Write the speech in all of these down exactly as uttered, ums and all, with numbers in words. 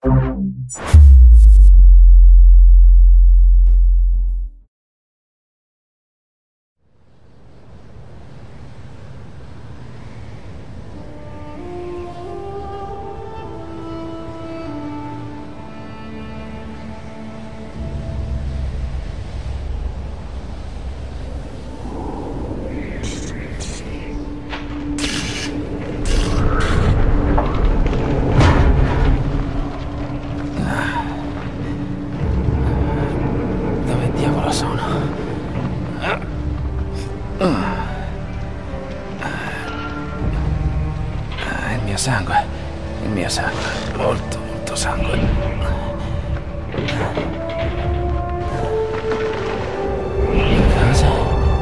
Sangue, il mio sangue, molto, molto sangue. Cosa?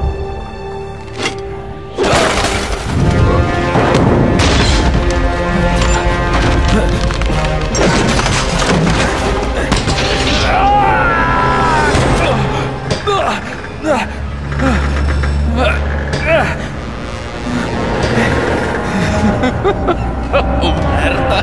Oh, merda!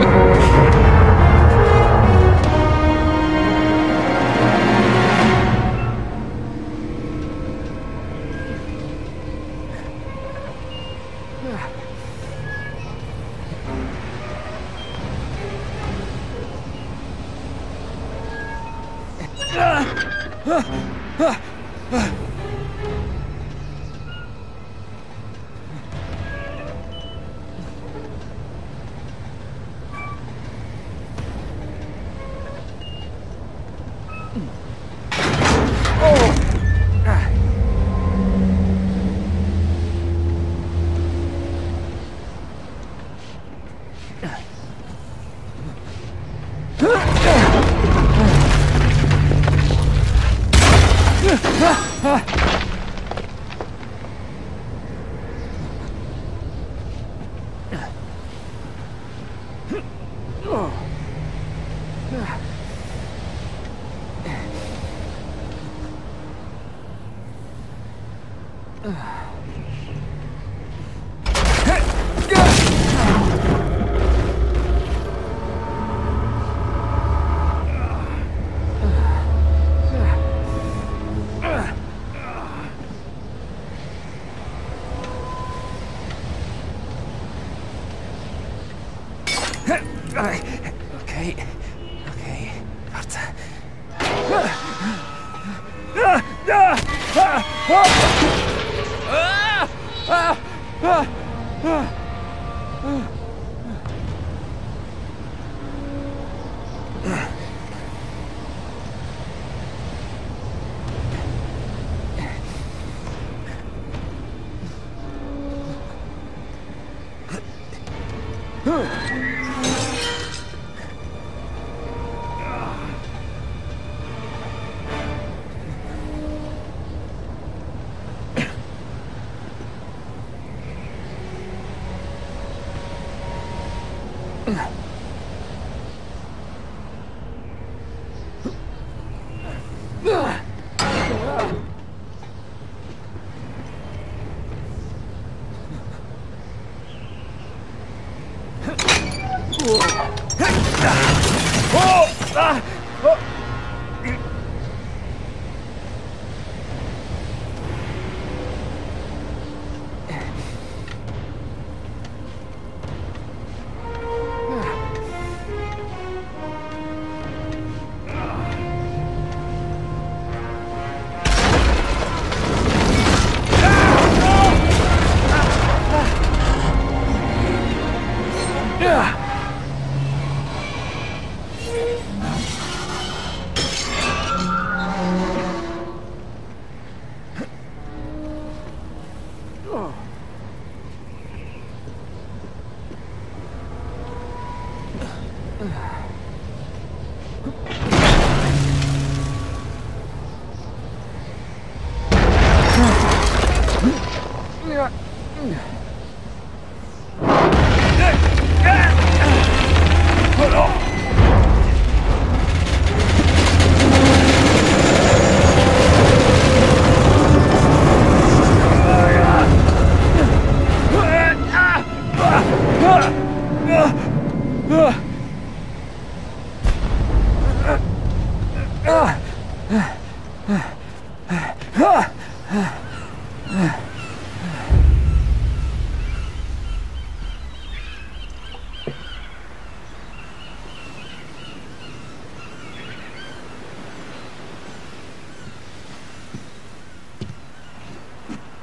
Ok, ok, forza.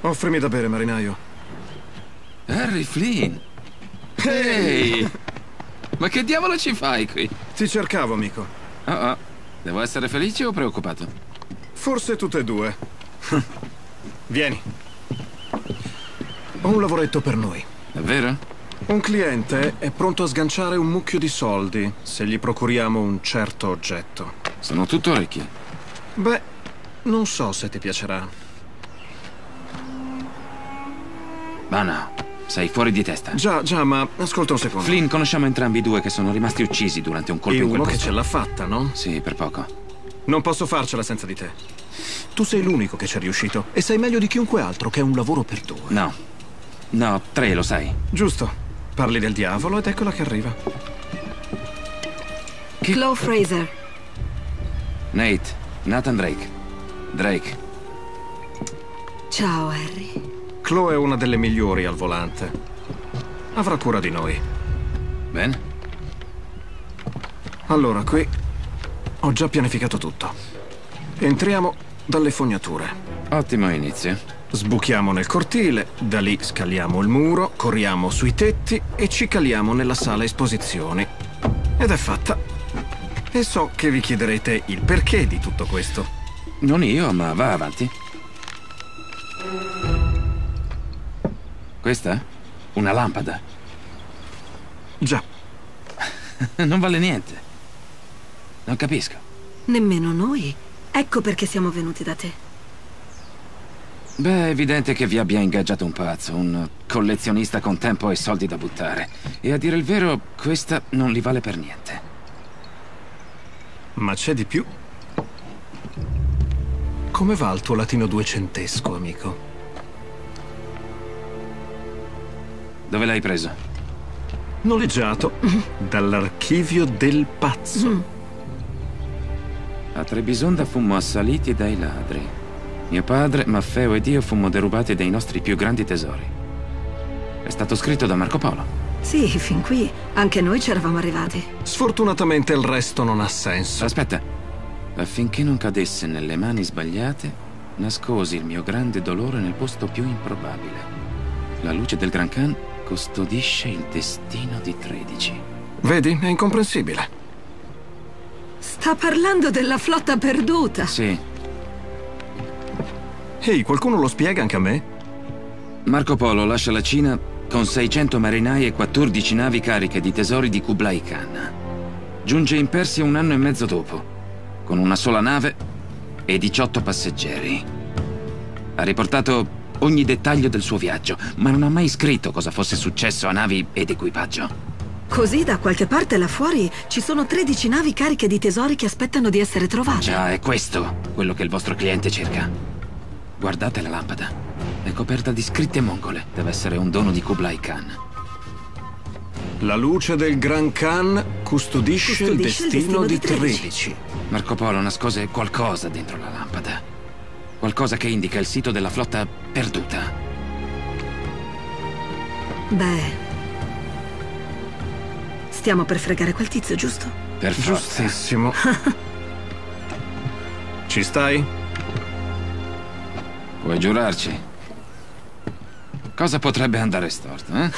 Offrimi da bere, marinaio. Harry Flynn! Ehi! Ma che diavolo ci fai qui? Ti cercavo, amico. Oh oh. Devo essere felice o preoccupato? Forse tutte e due. Vieni. Ho un lavoretto per noi. Davvero? Un cliente è pronto a sganciare un mucchio di soldi se gli procuriamo un certo oggetto. Sono tutto orecchi. Beh, non so se ti piacerà. Ma no, sei fuori di testa. Già, già, ma ascolta un secondo. Flynn, conosciamo entrambi i due che sono rimasti uccisi durante un colpo E in quel uno che posto. ce l'ha fatta, no? Sì, per poco. Non posso farcela senza di te. Tu sei l'unico che ci è riuscito e sai meglio di chiunque altro che è un lavoro per due. No. No, tre, lo sai. Giusto. Parli del diavolo ed eccola che arriva. Che... Chloe Fraser. Nate, Nathan Drake. Drake. Ciao, Harry. Chloe è una delle migliori al volante. Avrà cura di noi. Bene. Allora, qui ho già pianificato tutto. Entriamo dalle fognature. Ottimo inizio. Sbuchiamo nel cortile, da lì scaliamo il muro, corriamo sui tetti e ci caliamo nella sala esposizioni. Ed è fatta. E so che vi chiederete il perché di tutto questo. Non io, ma va avanti. Questa? Una lampada. Già. Non vale niente. Non capisco. Nemmeno noi. Ecco perché siamo venuti da te. Beh, è evidente che vi abbia ingaggiato un pazzo, un collezionista con tempo e soldi da buttare. E a dire il vero, questa non li vale per niente. Ma c'è di più. Come va il tuo latino duecentesco, amico? Dove l'hai preso? Noleggiato dall'archivio del pazzo. Mm. A Trebisonda fummo assaliti dai ladri. Mio padre, Maffeo ed io fummo derubati dei nostri più grandi tesori. È stato scritto da Marco Polo. Sì, fin qui. Anche noi ci eravamo arrivati. Sfortunatamente il resto non ha senso. Aspetta. Affinché non cadesse nelle mani sbagliate, nascosi il mio grande dolore nel posto più improbabile. La luce del Gran Khan custodisce il destino di tredici. Vedi? È incomprensibile. Sta parlando della flotta perduta. Sì. Ehi, qualcuno lo spiega anche a me? Marco Polo lascia la Cina con seicento marinai e quattordici navi cariche di tesori di Kublai Khan. Giunge in Persia un anno e mezzo dopo, con una sola nave e diciotto passeggeri. Ha riportato ogni dettaglio del suo viaggio, ma non ha mai scritto cosa fosse successo a navi ed equipaggio. Così da qualche parte là fuori ci sono tredici navi cariche di tesori che aspettano di essere trovate. Già, è questo quello che il vostro cliente cerca. Guardate la lampada. È coperta di scritte mongole. Deve essere un dono di Kublai Khan. La luce del Gran Khan custodisce, Custodisce il il destino, destino di di tredici. tredici. Marco Polo nascose qualcosa dentro la lampada. Qualcosa che indica il sito della flotta perduta. Beh... Stiamo per fregare quel tizio, giusto? Per forza. Giustissimo. Ci stai? Puoi giurarci? Cosa potrebbe andare storto, eh?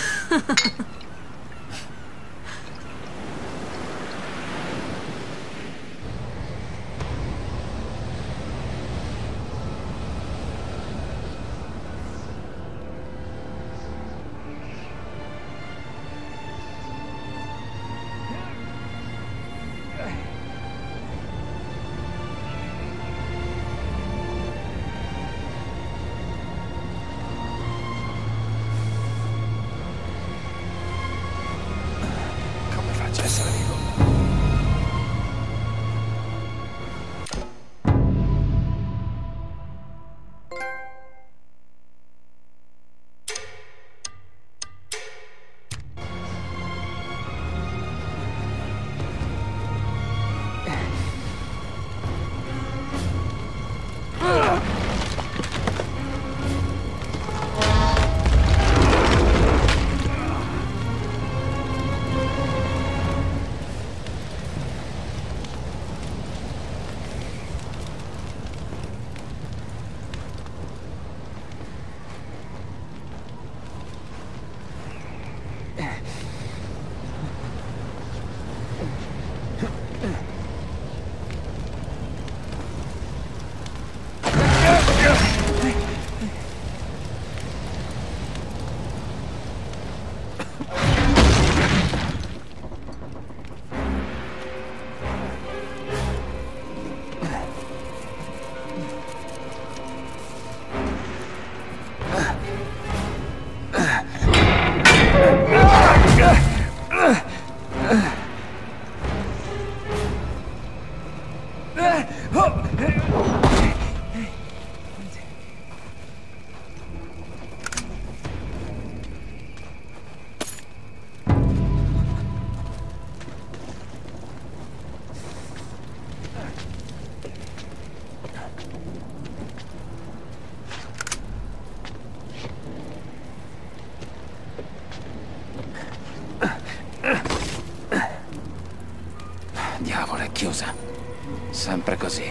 Diavolo, è chiusa. Sempre così.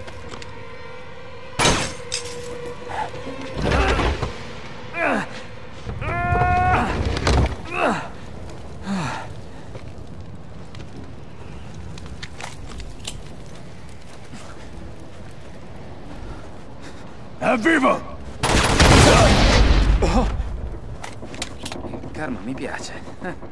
È vivo! Oh. Il karma mi piace. Eh.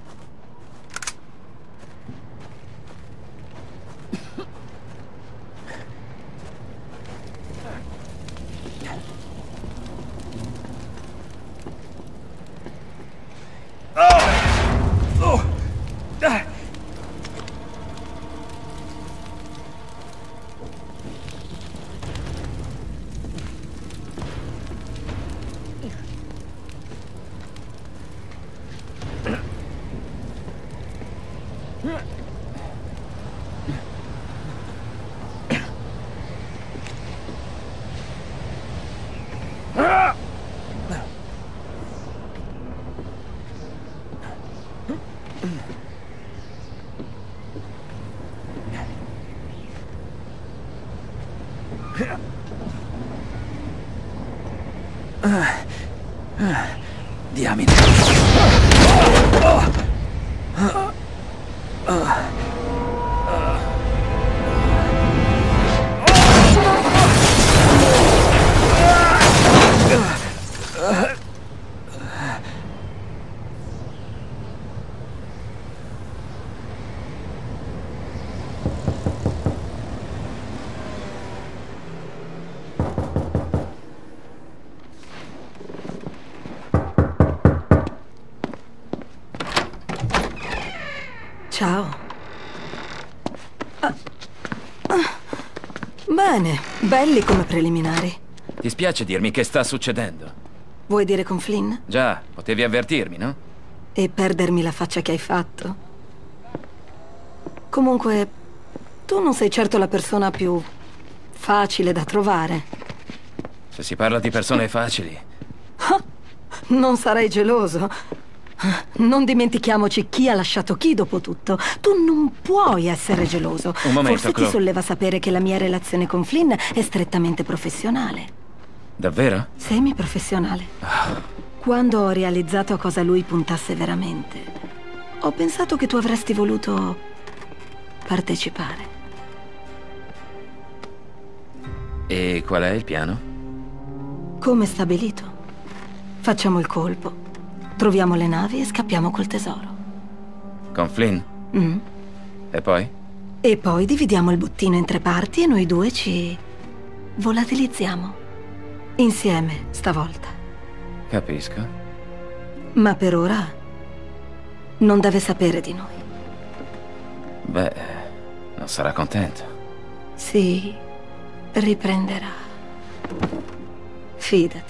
Diamine. Ciao. Ah. Ah. Bene, belli come preliminari. Ti spiace dirmi che sta succedendo? Vuoi dire con Flynn? Già, potevi avvertirmi, no? E perdermi la faccia che hai fatto? Comunque, tu non sei certo la persona più facile da trovare. Se si parla di persone facili... Ah, non sarai geloso? Non dimentichiamoci chi ha lasciato chi, dopo tutto. Tu non puoi essere geloso. Un momento, Forse Chloe. ti solleva sapere che la mia relazione con Flynn è strettamente professionale. Davvero? Semi-professionale. Quando ho realizzato a cosa lui puntasse veramente, ho pensato che tu avresti voluto partecipare. E qual è il piano? Come stabilito. Facciamo il colpo. Troviamo le navi e scappiamo col tesoro. Con Flynn? Mm. E poi? E poi dividiamo il bottino in tre parti e noi due ci volatilizziamo. Insieme, stavolta. Capisco. Ma per ora non deve sapere di noi. Beh, non sarà contento. Si riprenderà. Fidati.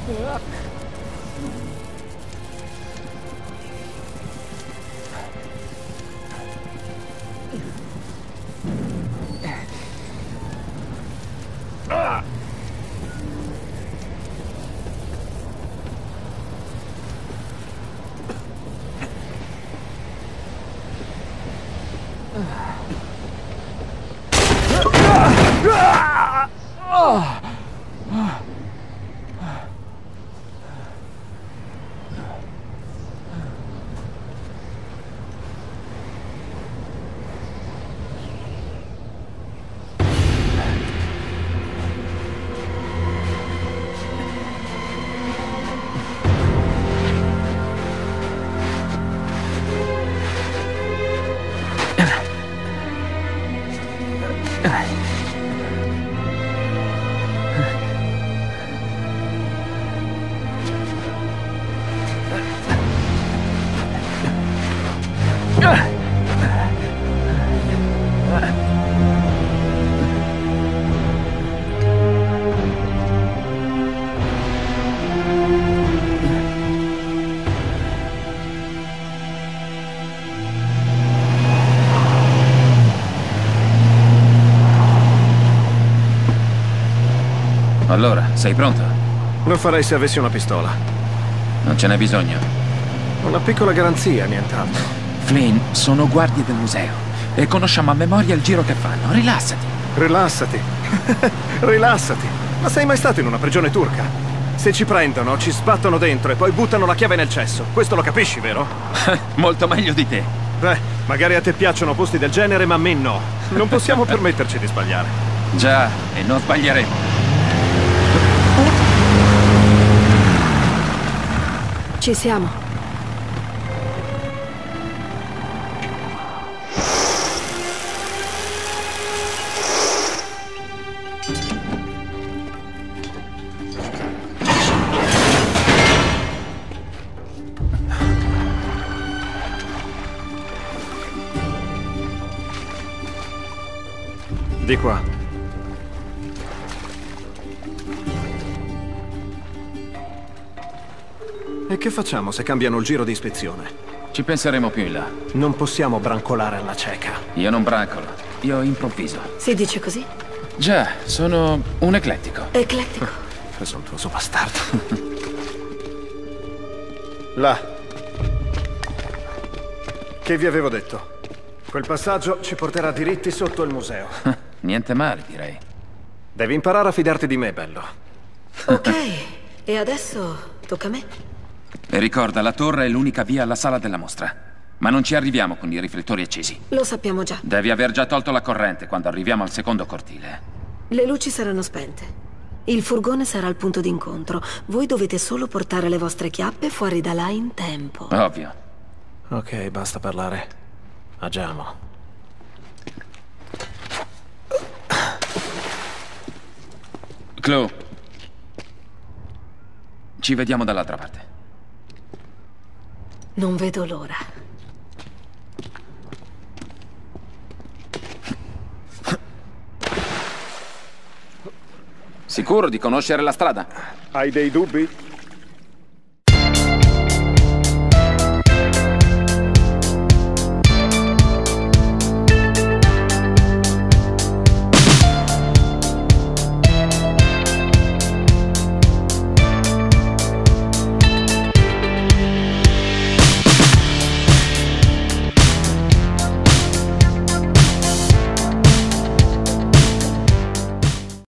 Allora, sei pronto? Lo farei se avessi una pistola. Non ce n'è bisogno. Una piccola garanzia, nient'altro. Flynn, sono guardie del museo e conosciamo a memoria il giro che fanno. Rilassati. Rilassati. Rilassati. Ma sei mai stato in una prigione turca? Se ci prendono, ci sbattono dentro e poi buttano la chiave nel cesso. Questo lo capisci, vero? Molto meglio di te. Beh, magari a te piacciono posti del genere, ma a me no. Non possiamo permetterci di sbagliare. Già, e non sbaglieremo. Ci siamo. Di qua. E che facciamo se cambiano il giro di ispezione? Ci penseremo più in là. Non possiamo brancolare alla cieca. Io non brancolo, io improvviso. Si dice così? Già, sono un eclettico. Eclettico. Presuntuoso bastardo. Là. Che vi avevo detto? Quel passaggio ci porterà diritti sotto il museo. Niente male, direi. Devi imparare a fidarti di me, bello. Ok, e adesso tocca a me. E ricorda, la torre è l'unica via alla sala della mostra. Ma non ci arriviamo con i riflettori accesi. Lo sappiamo già. Devi aver già tolto la corrente quando arriviamo al secondo cortile. Le luci saranno spente. Il furgone sarà il punto d'incontro. Voi dovete solo portare le vostre chiappe fuori da là in tempo. Ovvio. Ok, basta parlare. Agiamo. Chloe. Ci vediamo dall'altra parte. Non vedo l'ora. Sicuro di conoscere la strada? Hai dei dubbi?